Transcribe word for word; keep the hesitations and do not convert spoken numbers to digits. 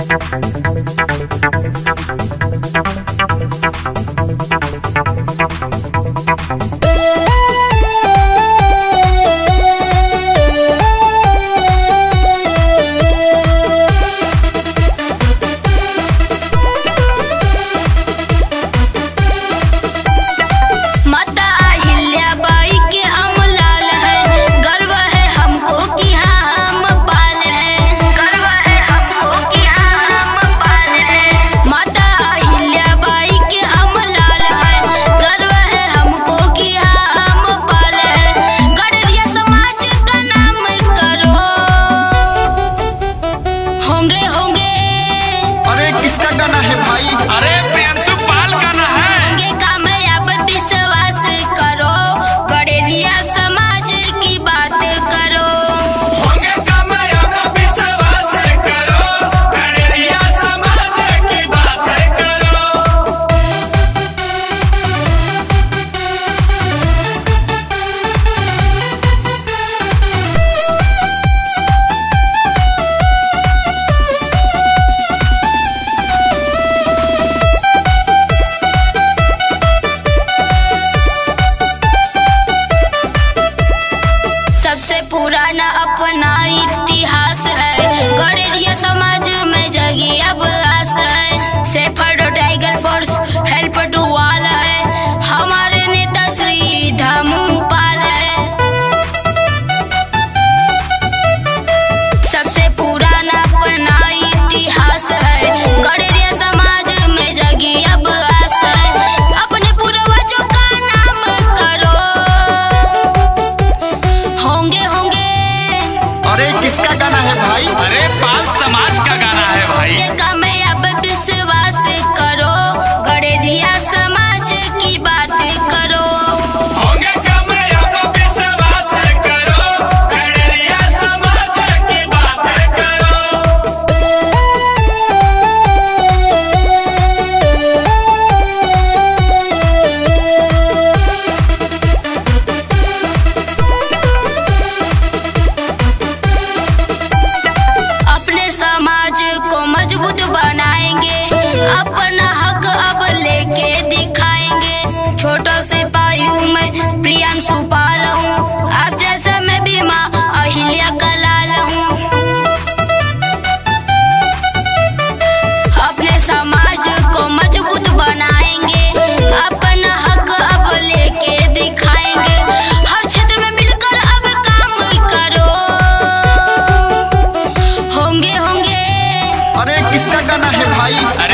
अरे प्रियांशु पाल गाना है। होंगे कामयाब विश्वास करो, गड़ेरिया समाज की बात करो। होंगे कामयाब विश्वास करो, गड़ेरिया समाज की बात करो। पुराना अपना इतिहास है, गड़ेरिया समाज में जगी अब आस है। Safer tiger force help to all है, हमारे नेता श्री धामू पाल है। सबसे पुराना अपना इतिहास है, गड़ेरिया समाज में जगी अब आस है। अपने पूर्वजों का नाम करो, होंगे अरे किसका गाना है भाई? अरे पाल समाज का गाना है भाई। कामयाब विश्वास करो, गड़ेरिया समाज की बात करो। होंगे कामयाब विश्वास करो, गड़ेरिया समाज की बात करो। अपना हक अब लेके दिखाएंगे। छोटा से पायू में प्रियांशु पाल हूँ, आप जैसा मैं भी माँ अहिल्या का लाल हूँ। अपने समाज को मजबूत बनाएंगे, अपना हक अब लेके दिखाएंगे। हर क्षेत्र में मिलकर अब काम करो, होंगे होंगे। अरे किसका गाना है भाई?